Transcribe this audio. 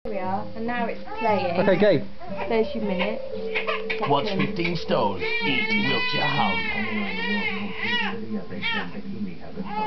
we are, and now it's playing. Okay, Gabe. There's your minute. Watch 15 stone, eat Wiltshire Ham.